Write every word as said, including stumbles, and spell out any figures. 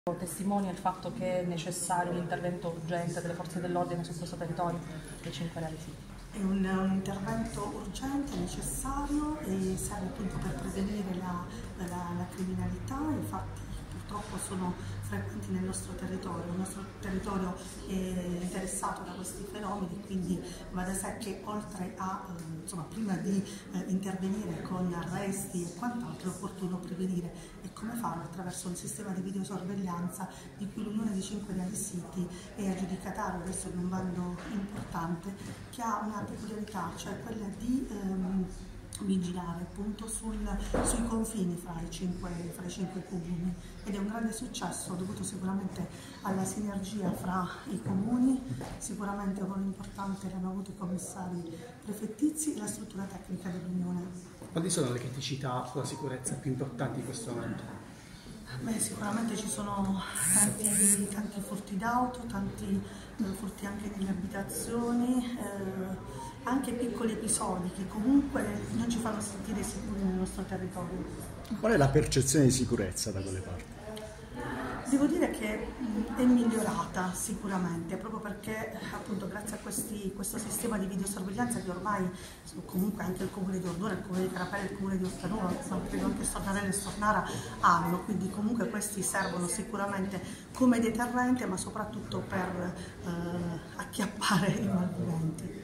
Testimonia il fatto che è necessario l'intervento urgente delle forze dell'ordine su questo territorio dei cinque reali siti. È un, un intervento urgente, necessario e serve appunto per prevenire la, la, la criminalità. Infatti purtroppo sono frequenti nel nostro territorio, il nostro territorio è interessato da questi fenomeni, quindi va da sé che oltre a, eh, insomma, prima di eh, intervenire con arresti e quant'altro è opportuno prevenire, e come farlo? Attraverso un sistema di videosorveglianza di cui l'Unione dei cinque reali siti è aggiudicatario adesso di un bando importante che ha una peculiarità, cioè quella di ehm, vigilare appunto sul, sui confini fra i, cinque, fra i cinque comuni, ed è un grande successo dovuto sicuramente alla sinergia fra i comuni. Sicuramente un ruolo importante l'hanno avuto i commissari prefettizi e la struttura tecnica dell'Unione. Quali sono le criticità sulla sicurezza più importanti in questo momento? Beh, sicuramente ci sono tanti, tanti furti d'auto, tanti eh, furti anche nelle abitazioni, eh, anche piccoli episodi che comunque non ci fanno sentire sicuri nel nostro territorio. Qual è la percezione di sicurezza da quelle parti? Devo dire che è migliorata sicuramente, proprio perché appunto grazie a questi, questo sistema di videosorveglianza che ormai comunque anche il comune di Ordona, il comune di Carapelle, il comune di Ortanova, ma credo anche Stornarella e Stornara hanno, quindi comunque questi servono sicuramente come deterrente, ma soprattutto per eh, acchiappare i malviventi.